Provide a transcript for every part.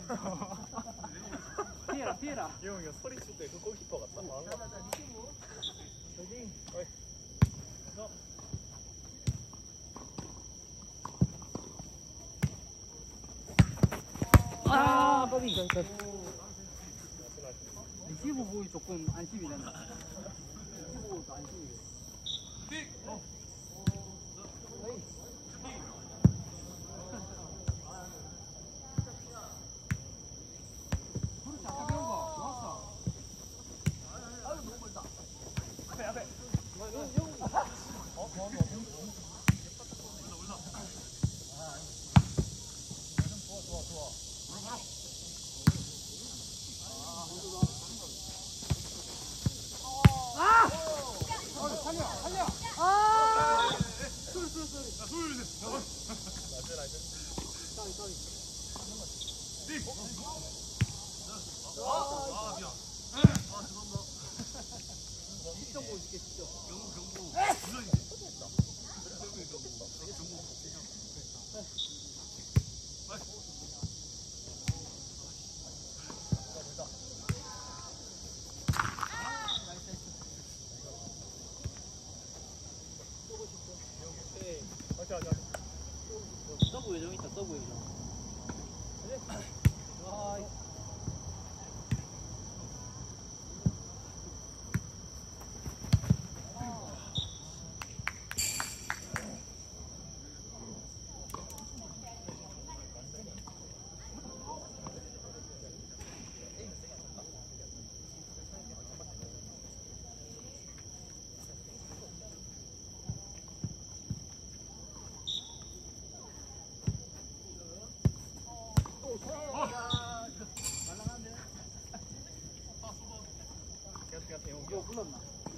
피해라 피해라. 이 형이 소리 칠 때 그 골키퍼 같다. 아, 거기. 리시브 보이 조금 안심이 된다. 리시브 보이도 안심이 돼. 그렇지, 아까 배운 거 좋았어. 아유, 너무 멀다. 앞에. 좋아. 살려. 아! 쏠. 아, 미안. 죄송합니다. 직접 보여줄게, 직접. 경고. 서브 요정 있다, 서브 요정. 이거 불렀나?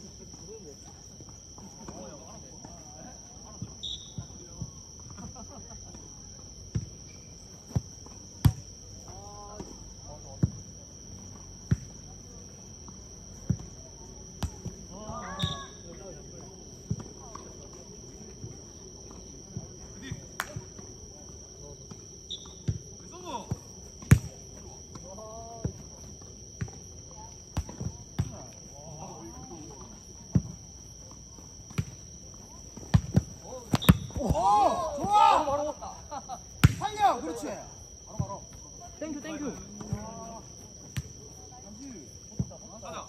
좋아! 바로 먹다. 살려! 그렇지! 바로. 땡큐. 가자.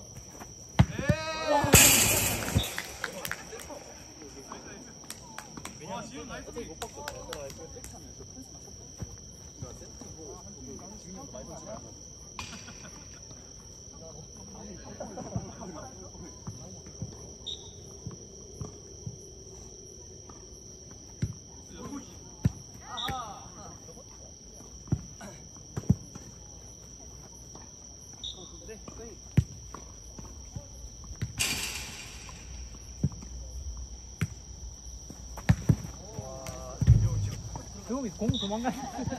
와, 지금 나이스. 못 봤어. 조용히 공 도망가.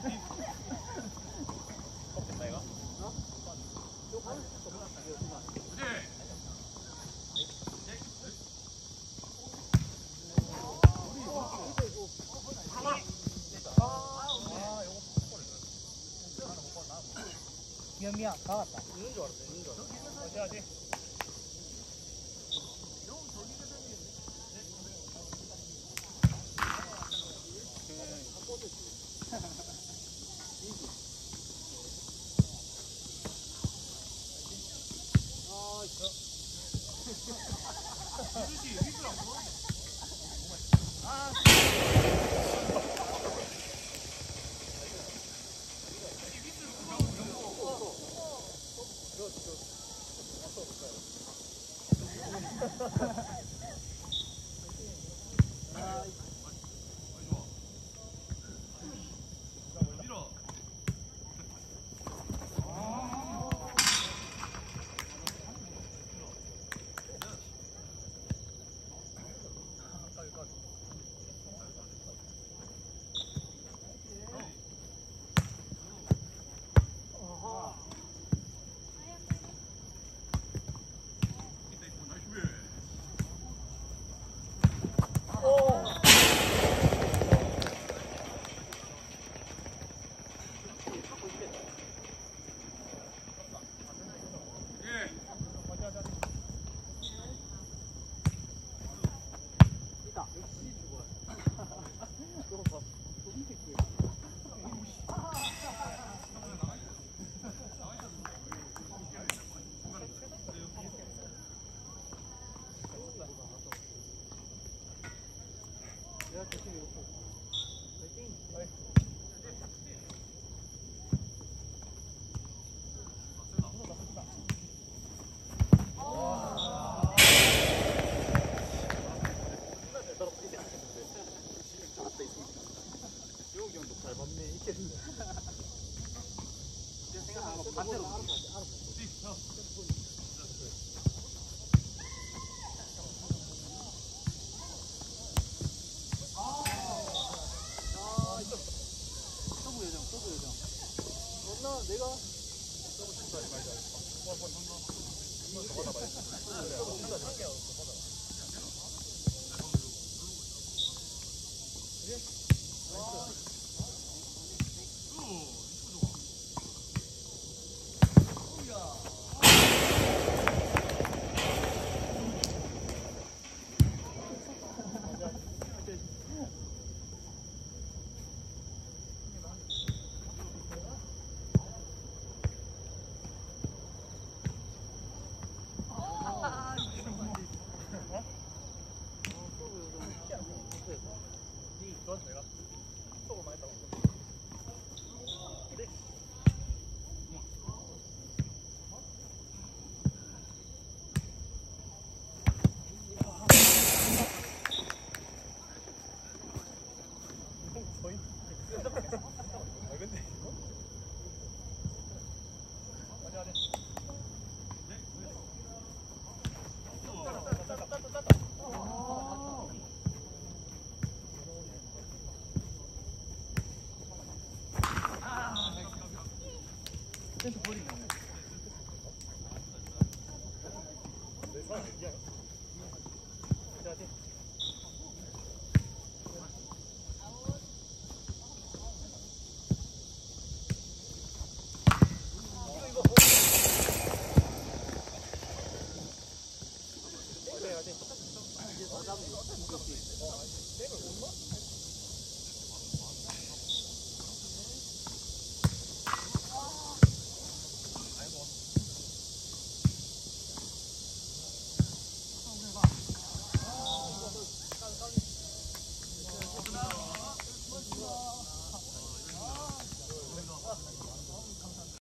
미안 다 왔다. 있는 줄 알았어. 어디. 그건 내가 속을 많이 따고. 거의. 아 근데 이거? 아니 아니. 센터 버리네. 내 사람 얘기야. 아니 아니. 이거 이거.